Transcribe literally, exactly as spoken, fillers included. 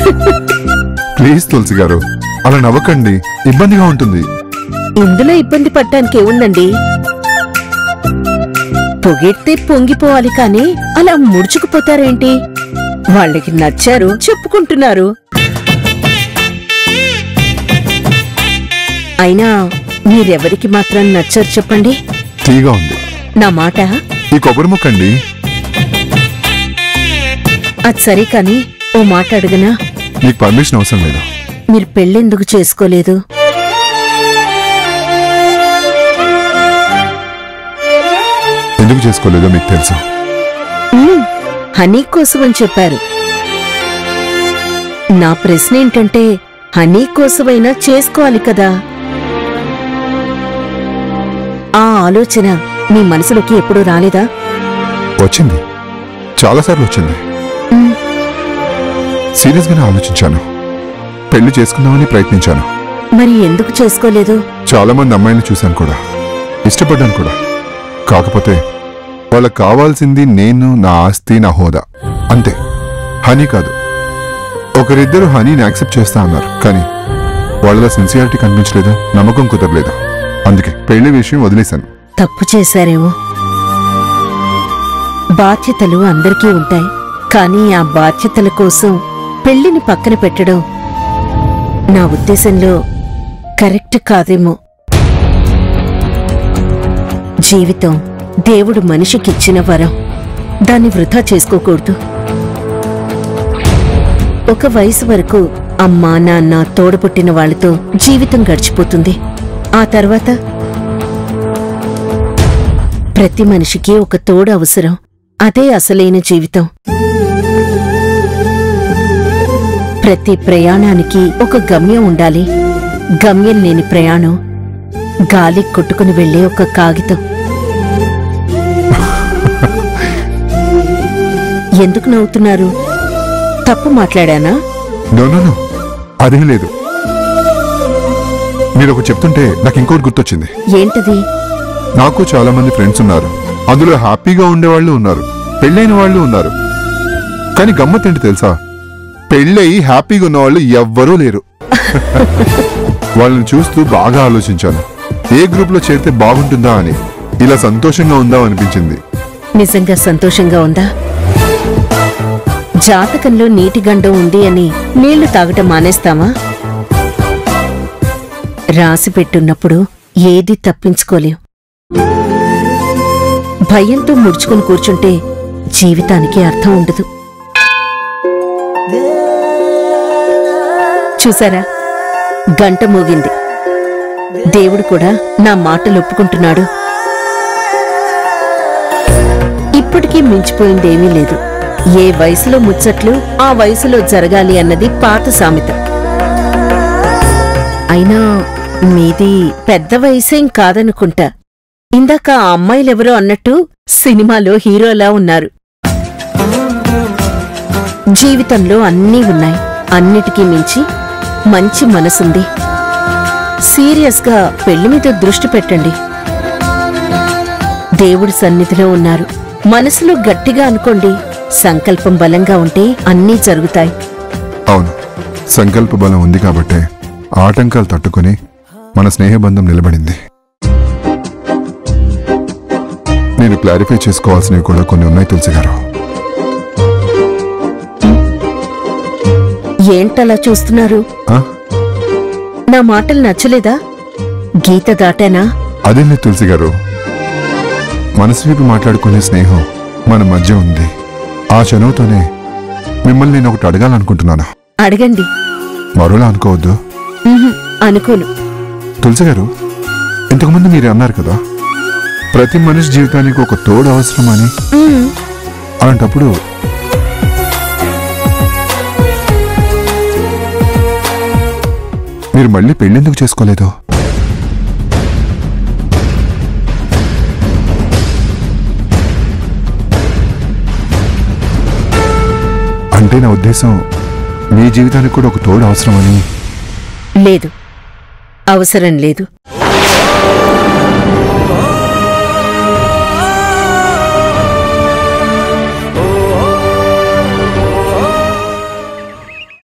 Please తులసి గారు, అలా నవ్వకండి, ఇబ్బందిగా ఉంటుంది. ఇందులో ఇబ్బంది పడ్డానికి ఏముందండి? పొగిడితే పొంగిపోవాలి కాని అలా ముడుచుకుపోతారేంటి? వాళ్ళకి నచ్చారు, చెప్పుకుంటున్నారు. అయినా మీరెవరికి మాత్రం నచ్చారు చెప్పండి? తీగా ఉంది నా మాట. ఈ కొబ్బరి ముక్కండి. అది సరే కాని ఓ మాట అడగనా? మీకు పర్మిషన్ అవసరం లేదు. మీరు పెళ్ళెందుకు చేసుకోలేదు? ఎందుకు చేసుకోలేదో మీకు తెలుసు. హనీ కోసం అని చెప్పారు. నా ప్రశ్న ఏంటంటే హనీ కోసమైనా చేసుకోవాలి కదా. ఆ ఆలోచన మీ మనసులోకి ఎప్పుడూ రాలేదా? వచ్చింది, చాలాసార్లు వచ్చింది. సీరియస్ గానే ఆలోచించాను, పెళ్లి చేసుకుందామని ప్రయత్నించాను. మరి ఎందుకు చేసుకోలేదు? చాలా మంది అమ్మాయిని చూశాను కూడా, ఇష్టపడ్డాను కూడా. కాకపోతే వాళ్ళకి కావాల్సింది నేను, నా ఆస్తి, నా హోదా, అంతే. హనీ కాదు. ఒకరిద్దరు హనీని యాక్సెప్ట్ చేస్తా అన్నారు, కానీ వాళ్ళలో సిన్సియారిటీ కనిపించలేదు, నమ్మకం కుదరలేదు. అందుకే పెళ్లి విషయం వదిలేశాను. తప్పు చేశారేమో. బాధ్యతలు అందరికీ ఉంటాయి, కానీ ఆ బాధ్యతల కోసం పెళ్లిని పక్కన పెట్టడం నా ఉద్దేశంలో కరెక్ట్ కాదేమో. జీవితం దేవుడు మనిషికిచ్చిన వరం, దాన్ని వృధా చేసుకోకూడదు. ఒక వయసు వరకు అమ్మా నాన్న తోడపుట్టిన వాళ్లతో జీవితం గడిచిపోతుంది. ఆ తర్వాత ప్రతి మనిషికి ఒక తోడు అవసరం. అదే అసలైన జీవితం. ప్రతి ప్రయాణానికి ఒక గమ్యం ఉండాలి. గమ్యం లేని ప్రయాణం గాలి కొట్టుకుని వెళ్లే ఒక కాగితం. ఎందుకు నవ్వుతున్నారు? తప్పు మాట్లాడానా? అదేం లేదు. మీరు ఒక చెప్తుంటే నాకు ఇంకోటి గుర్తొచ్చింది. ఏంటది? నాకు చాలా మంది ఫ్రెండ్స్ ఉన్నారు. అందులో హ్యాపీగా ఉండేవాళ్లు ఉన్నారు, పెళ్ళైన వాళ్ళు ఉన్నారు. కానీ గమ్మత్తేంటి తెలుసా? పెళ్ళయి హ్యాపీగా ఉన్నవాళ్ళు ఎవ్వరూ లేరు. వాళ్ళని చూస్తూ బాగా ఆలోచించాను, ఏ గ్రూప్ లో చేరితే బాగుంటుందా అని. ఇలా సంతోషంగా ఉందా అనిపించింది. నిజంగా సంతోషంగా ఉందా? జాతకంలో నీటి గండం ఉంది అని నీళ్లు తాగటం మానేస్తామా? రాసి పెట్టున్నప్పుడు ఏది తప్పించుకోలేం. భయంతో ముడుచుకుని కూర్చుంటే జీవితానికి అర్థం ఉండదు. చూసారా, గంట మోగింది. దేవుడు కూడా నా మాటలు ఒప్పుకుంటున్నాడు. ఇప్పటికీ మించిపోయిందేమీ లేదు. ఏ వయసులో ముచ్చట్లు ఆ వయసులో జరగాలి అన్నది పాత సామెత. అయినా మీది పెద్ద వయసేం కాదనుకుంటా. ఇందాక ఆ అమ్మాయిలెవరో అన్నట్టు సినిమాలో హీరోలా ఉన్నారు. జీవితంలో అన్నీ ఉన్నాయి. అన్నిటికీ మించి మంచి మనసుంది. సీరియస్గా పెళ్లి మీద దృష్టి పెట్టండి. దేవుడి సన్నిధిలో ఉన్నారు. మనసులో గట్టిగా అనుకోండి. సంకల్పం బలంగా ఉంటే అన్నీ జరుగుతాయి. అవును, సంకల్ప బలం ఉంది కాబట్టే ఆటంకాలు తట్టుకుని మన స్నేహబంధం నిలబడింది. నేను క్లారిఫై చేసుకోవాల్సినవి కూడా కొన్ని ఉన్నాయి తులసి గారు. ఏంటలా చూస్తున్నారు? నా మాటలు నచ్చలేదా? గీత దాటానా? అదేంటి తులసి గారు, మనసు వైపు మాట్లాడుకునే స్నేహం మన మధ్య ఉంది. ఆ చనువుతోనే మిమ్మల్ని నేను ఒకటి అడగాలనుకుంటున్నాను. అడగండి. మరోలా అనుకోవద్దు. అనుకోను. తులసి గారు, ఇంతకుముందు మీరు అన్నారు కదా, ప్రతి మనిషి జీవితానికి ఒక తోడు అవసరమని. అలాంటప్పుడు మీరు మళ్ళీ పెళ్ళెందుకు చేసుకోలేదు? అంటే నా ఉద్దేశం, మీ జీవితానికి కూడా ఒక తోడు అవసరమని. లేదు, అవసరం లేదు.